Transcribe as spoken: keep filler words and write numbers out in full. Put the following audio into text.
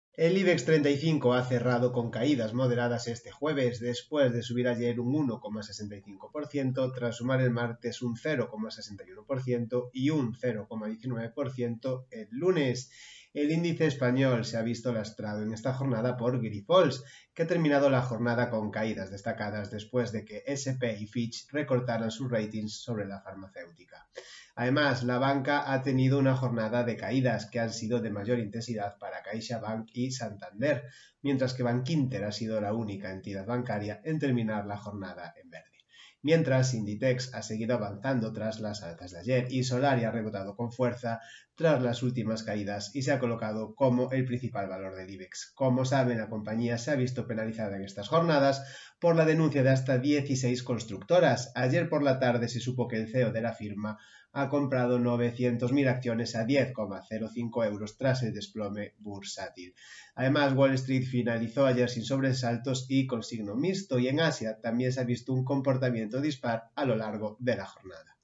El IBEX treinta y cinco ha cerrado con caídas moderadas este jueves, después de subir ayer un uno coma sesenta y cinco por ciento, tras sumar el martes un cero coma sesenta y uno por ciento y un cero coma diecinueve por ciento el lunes. El índice español se ha visto lastrado en esta jornada por Grifols, que ha terminado la jornada con caídas destacadas después de que S and P y Fitch recortaran sus ratings sobre la farmacéutica. Además, la banca ha tenido una jornada de caídas que han sido de mayor intensidad para CaixaBank y Santander, mientras que Bankinter ha sido la única entidad bancaria en terminar la jornada en verde. Mientras, Inditex ha seguido avanzando tras las altas de ayer y Solaria ha rebotado con fuerza tras las últimas caídas y se ha colocado como el principal valor del IBEX. Como saben, la compañía se ha visto penalizada en estas jornadas por la denuncia de hasta dieciséis constructoras. Ayer por la tarde se supo que el C E O de la firma ha comprado novecientas mil acciones a diez coma cero cinco euros tras el desplome bursátil. Además, Wall Street finalizó ayer sin sobresaltos y con signo mixto, y en Asia también se ha visto un comportamiento dispar a lo largo de la jornada.